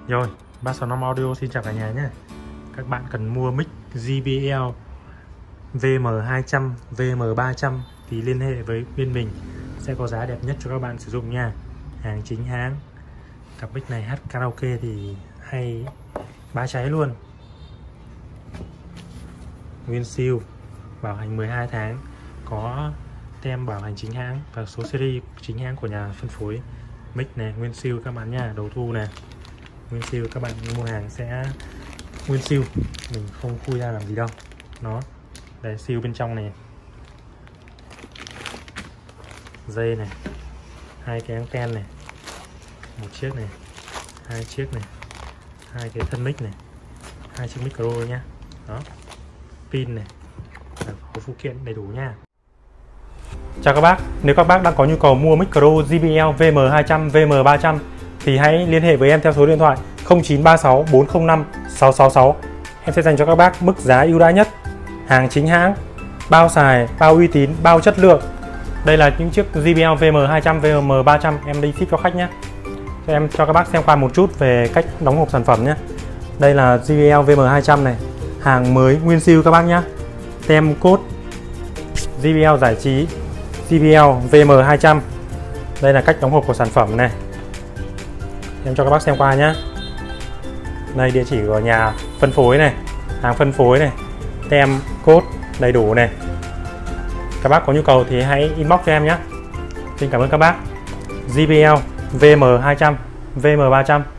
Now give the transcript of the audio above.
Rồi, 365 Audio xin chào cả nhà nhé. Các bạn cần mua mic JBL VM200, VM300 thì liên hệ với bên mình sẽ có giá đẹp nhất cho các bạn sử dụng nha. Hàng chính hãng. Cặp mic này hát karaoke thì hay bá cháy luôn. Nguyên siêu, bảo hành 12 tháng, có tem bảo hành chính hãng và số series chính hãng của nhà phân phối. Mic này nguyên siêu các bạn nha, đầu thu nè. Nguyên siêu, các bạn mua hàng sẽ nguyên siêu, mình không khui ra làm gì đâu. Nó đây, siêu bên trong này, dây này, hai cái anten này, một chiếc này, hai chiếc này, hai cái thân mic này, hai chiếc micro nhá. Đó, pin này, có phụ kiện đầy đủ nha. Chào các bác, nếu các bác đang có nhu cầu mua micro JBL VM200, VM300 thì hãy liên hệ với em theo số điện thoại 0936 405 666. Em sẽ dành cho các bác mức giá ưu đãi nhất, hàng chính hãng, bao xài, bao uy tín, bao chất lượng. Đây là những chiếc JBL VM200, VM300 em đi ship cho khách nhé. Em cho các bác xem qua một chút về cách đóng hộp sản phẩm nhé. Đây là JBL VM200 này, hàng mới nguyên siêu các bác nhé. Tem code JBL giải trí JBL VM200. Đây là cách đóng hộp của sản phẩm này. Em cho các bác xem qua nhé. Đây địa chỉ của nhà phân phối này, hàng phân phối này, tem code đầy đủ này. Các bác có nhu cầu thì hãy inbox cho em nhé. Xin cảm ơn các bác. JBL VM200, VM300